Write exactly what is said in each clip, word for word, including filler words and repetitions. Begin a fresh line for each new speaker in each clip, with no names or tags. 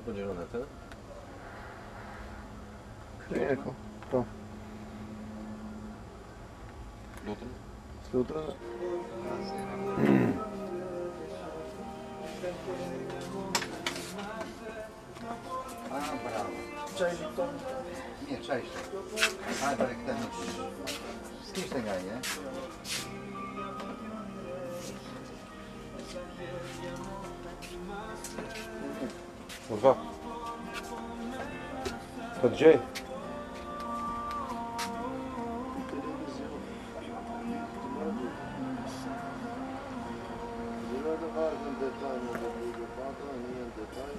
Po gjiron atë?
Ecco, po.
Lutën?
Slutra.
Ah, bravo.
Qaj Lipton?
Mirë, qa ishte? Hajde për e këte nuk. S'kishte nga i, e?
Po va. Po të gjej.
Të vazhë në detaj në dhe në pata, një në detaj.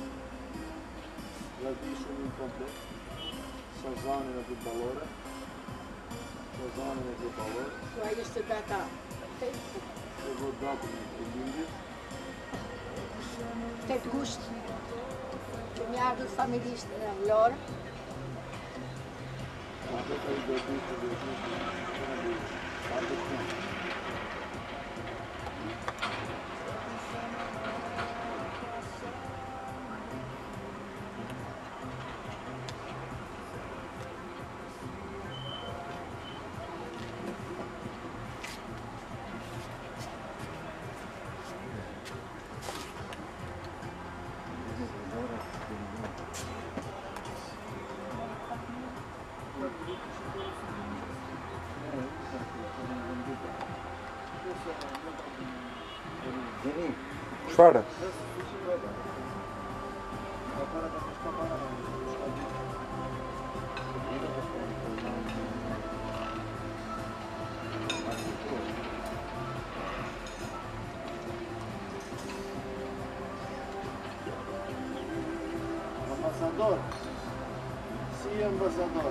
Ja di shumë një komplet. Sazanin e këtë balore. Sazanin e këtë balore.
Qua ishte data.
Të vë datën e lindit.
Tet gusht. Që mi ardhët familisht në Vlorë.
Atë të i do të të dhe të të të
Çfarë?
Ambasador. Si ambasador.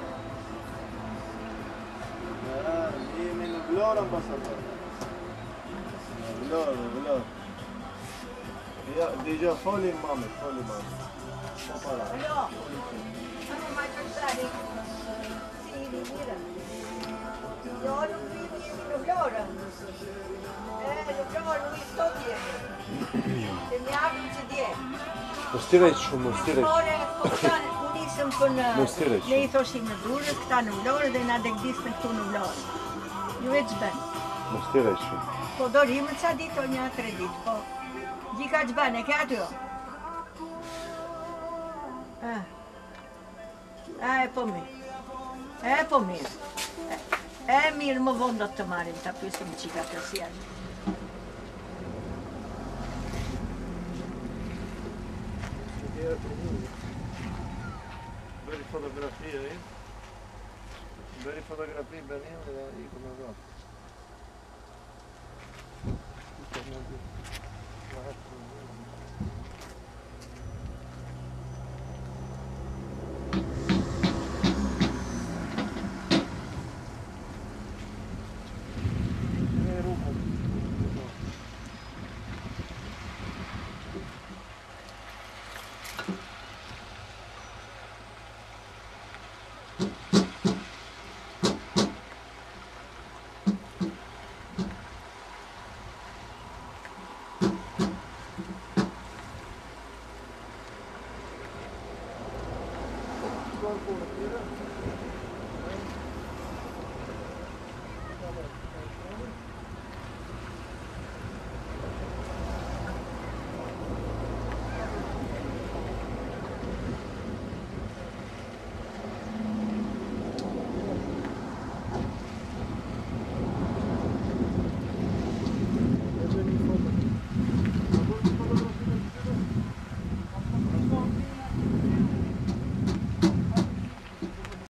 Jemi në Vlorë ambasador. Vlorë, Vlorë. Ja, digja foli mami, foli mami. Pa para.
Alo. Ano mai pensare? Sì, di dire. Jo, nuk vini jemi në Vlorë. E, në Vlorë nuk i sot jemi. Të mi ardhëm që dje.
Mos stireq shumë, mos stireq.
More, po këta u nisëm për në...
Mos stireq.
Ne i thoshim në Durrës, këta në Vlorë dhe na degdisën këtu në Vlorë. Ju e ç'bën.
Mos stireq shumë.
Po dorimën ca ditë o një tre ditë, po. Gjika ç'bën, e ke aty o? Eh. E, po mirë. E, po mirë. E, e mirë, më vonë do të marrim, ta pysim qika të si janë.
Bëri fotografi e i. Bëri fotografi Berlin dhe i këmë